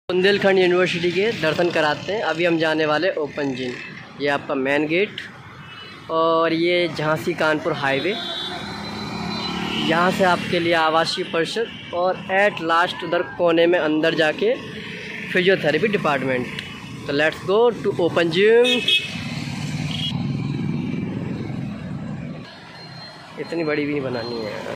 Bundelkhand university के दर्शन कराते हैं। अभी हम जाने वाले ओपन जिम। ये आपका मेन गेट और ये झांसी कानपुर हाईवे। यहाँ से आपके लिए आवासीय परिषद और एट लास्ट उधर कोने में अंदर जाके फिजियोथेरेपी डिपार्टमेंट। तो let's go to open gym. इतनी बड़ी भी नहीं बनानी है।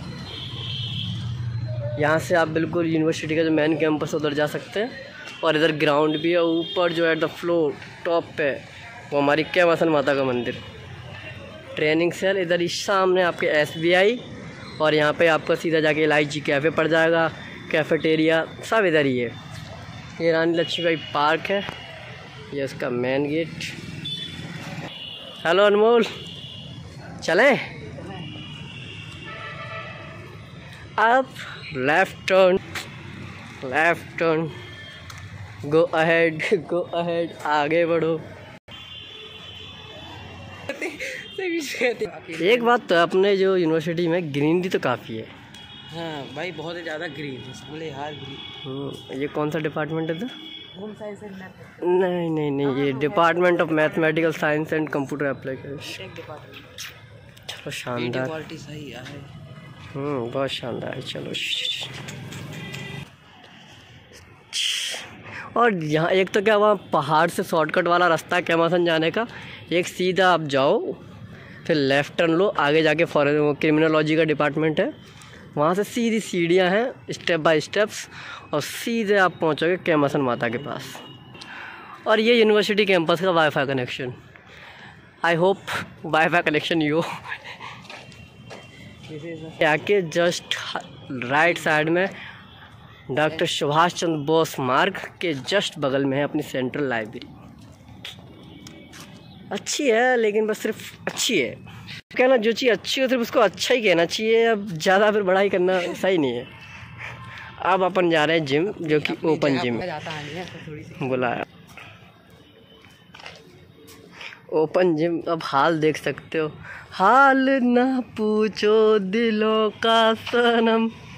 यहाँ से आप बिल्कुल यूनिवर्सिटी का जो मेन कैंपस है उधर जा सकते हैं। और इधर ग्राउंड भी है। ऊपर जो एट द फ्लोर टॉप पे वो हमारी कैमासन माता का मंदिर, ट्रेनिंग सेल। इधर इस सामने आपके SBI और यहाँ पे आपका सीधा जाके LIG कैफ़े पड़ जाएगा। कैफेटेरिया सब इधर ही है। ये रानी लक्ष्मीबाई पार्क है। ये उसका मेन गेट। हेलो अनमोल, चलें? अब लेफ्ट टर्न, गो अहेड, आगे बढ़ो। एक बात तो अपने जो यूनिवर्सिटी में ग्रीनरी तो काफ़ी है। हाँ भाई, बहुत ही ज़्यादा ग्रीन है, बोले यार ग्रीन। ये कौन सा डिपार्टमेंट है? तो होम साइंस एंड मैथ। नहीं, ये department of mathematical science and computer application. चलो शानदार, क्वालिटी सही है। बहुत शानदार है। चलो, और यहाँ एक तो क्या हुआ, पहाड़ से शॉर्टकट वाला रास्ता है कैमासन जाने का। एक सीधा आप जाओ, फिर लेफ़्ट टर्न लो, आगे जाके क्रिमिनोलॉजी का डिपार्टमेंट है। वहाँ से सीधी सीढ़ियाँ हैं स्टेप बाय स्टेप्स, और सीधे आप पहुँचोगे कैमासन माता के पास। और ये यूनिवर्सिटी कैंपस का wifi connection. I hope wifi connection you आके जस्ट राइट साइड में डॉक्टर सुभाष चंद्र बोस मार्ग के जस्ट बगल में है अपनी सेंट्रल लाइब्रेरी। अच्छी है, लेकिन बस सिर्फ अच्छी है। कहना जो चीज़ अच्छी हो सिर्फ उसको अच्छा ही कहना चाहिए। अब ज़्यादा फिर बड़ाई करना सही नहीं है। अब अपन जा रहे हैं जिम, जो कि ओपन जिम बुलाया। Open gym. अब हाल देख सकते हो। हाल ना पूछो दिलों का सनम।